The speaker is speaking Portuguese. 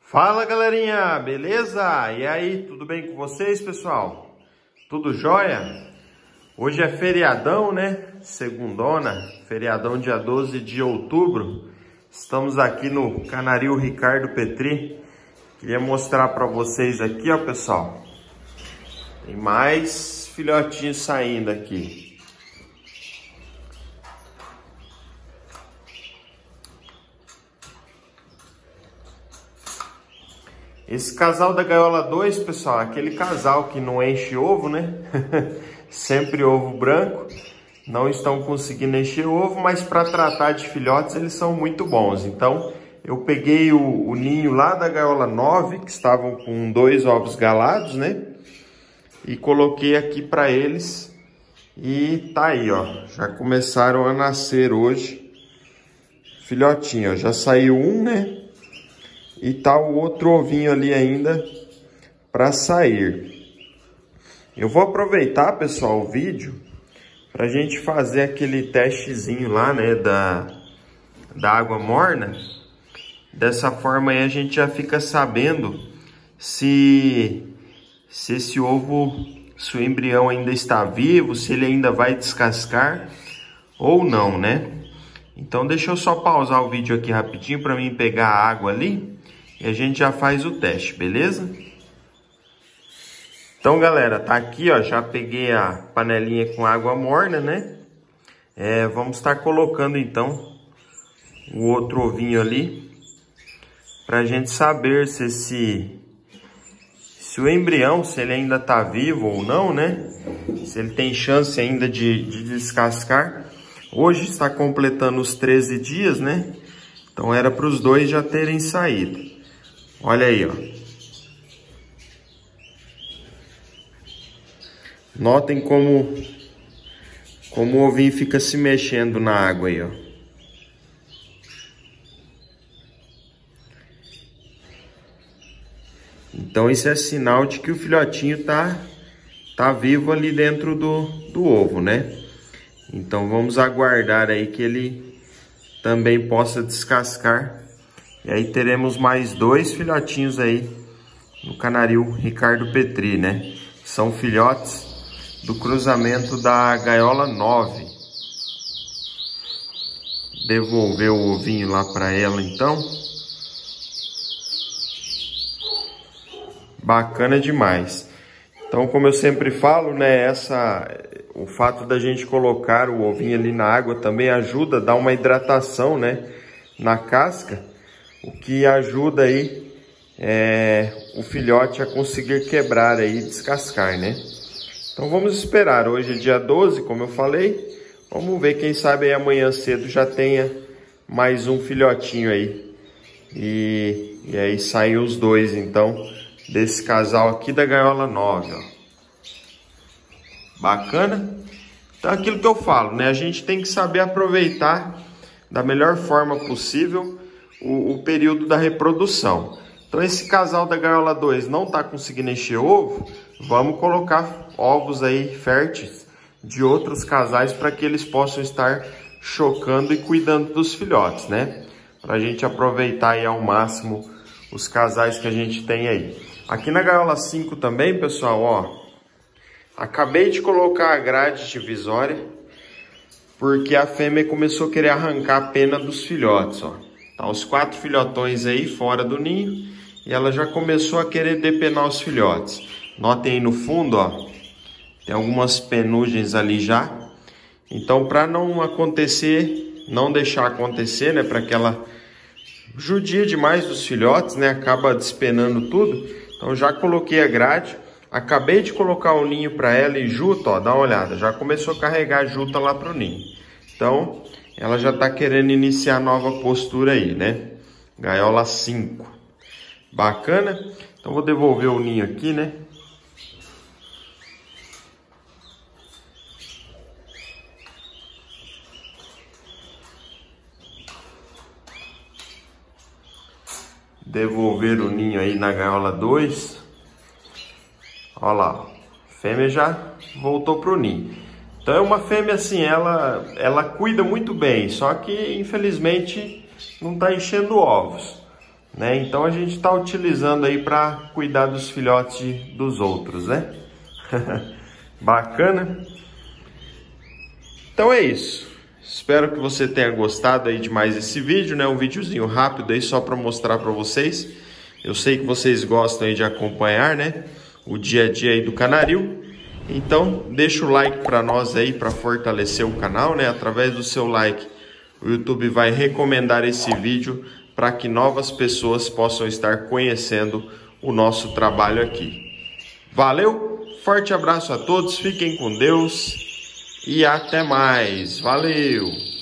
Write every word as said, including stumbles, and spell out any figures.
Fala galerinha, beleza? E aí, tudo bem com vocês, pessoal? Tudo jóia? Hoje é feriadão, né? Segundona, feriadão dia doze de outubro. Estamos aqui no Canaril Ricardo Petri. Queria mostrar para vocês aqui, ó, pessoal. Tem mais filhotinhos saindo aqui. Esse casal da gaiola dois, pessoal, aquele casal que não enche ovo, né? Sempre ovo branco. Não estão conseguindo encher ovo, mas para tratar de filhotes eles são muito bons. Então eu peguei o, o ninho lá da gaiola nove, que estavam com dois ovos galados, né? E coloquei aqui para eles. E tá aí, ó. Já começaram a nascer hoje. Filhotinho, ó. Já saiu um, né? E tá o outro ovinho ali ainda para sair. Eu vou aproveitar, pessoal, o vídeo para a gente fazer aquele testezinho lá, né, da, da água morna. Dessa forma aí a gente já fica sabendo se, se esse ovo, se o embrião ainda está vivo, se ele ainda vai descascar ou não, né? Então deixa eu só pausar o vídeo aqui rapidinho para mim pegar a água ali. E a gente já faz o teste, beleza? Então, galera, tá aqui, ó. Já peguei a panelinha com água morna, né? É, vamos estar colocando, então, o outro ovinho ali. Pra gente saber se esse... Se o embrião, se ele ainda tá vivo ou não, né? Se ele tem chance ainda de, de descascar. Hoje está completando os treze dias, né? Então, era para os dois já terem saído. Olha aí, ó. Notem como, como o ovinho fica se mexendo na água aí, ó. Então isso é sinal de que o filhotinho tá, tá vivo ali dentro do, do ovo, né? Então vamos aguardar aí que ele também possa descascar. E aí teremos mais dois filhotinhos aí no Canaril Ricardo Petri, né? São filhotes do cruzamento da gaiola nove. Devolver o ovinho lá para ela, então. Bacana demais. Então, como eu sempre falo, né? Essa, o fato da gente colocar o ovinho ali na água também ajuda a dar uma hidratação, né? Na casca. O que ajuda aí é, o filhote a conseguir quebrar aí e descascar, né? Então vamos esperar. Hoje é dia doze, como eu falei. Vamos ver, quem sabe aí amanhã cedo já tenha mais um filhotinho aí. E, e aí saem os dois, então, desse casal aqui da gaiola nove, ó. Bacana? Então aquilo que eu falo, né? A gente tem que saber aproveitar da melhor forma possível O, o período da reprodução. Então esse casal da gaiola dois não está conseguindo encher ovo, vamos colocar ovos aí férteis de outros casais para que eles possam estar chocando e cuidando dos filhotes, né? Para a gente aproveitar aí ao máximo os casais que a gente tem aí. Aqui na gaiola cinco também, pessoal, ó, acabei de colocar a grade divisória porque a fêmea começou a querer arrancar a pena dos filhotes, ó. Tá os quatro filhotões aí fora do ninho e ela já começou a querer depenar os filhotes. Notem aí no fundo, ó, tem algumas penugens ali já. Então, para não acontecer, não deixar acontecer, né, para que ela judia demais dos filhotes, né, acaba despenando tudo. Então, já coloquei a grade, acabei de colocar o ninho para ela e juta, ó, dá uma olhada, já começou a carregar a juta lá pro ninho. Então, ela já tá querendo iniciar nova postura aí, né? Gaiola cinco. Bacana? Então vou devolver o ninho aqui, né? Devolver o ninho aí na gaiola dois. Olha lá, a fêmea já voltou pro ninho. Então é uma fêmea assim, ela, ela cuida muito bem, só que infelizmente não está enchendo ovos. né? Então a gente está utilizando aí para cuidar dos filhotes de, dos outros, né? Bacana. Então é isso. Espero que você tenha gostado aí de mais esse vídeo, né? Um videozinho rápido aí só para mostrar para vocês. Eu sei que vocês gostam aí de acompanhar, né? O dia a dia aí do canaril. Então deixa o like para nós aí para fortalecer o canal, né? Através do seu like, o YouTube vai recomendar esse vídeo para que novas pessoas possam estar conhecendo o nosso trabalho aqui. Valeu, forte abraço a todos, fiquem com Deus e até mais. Valeu!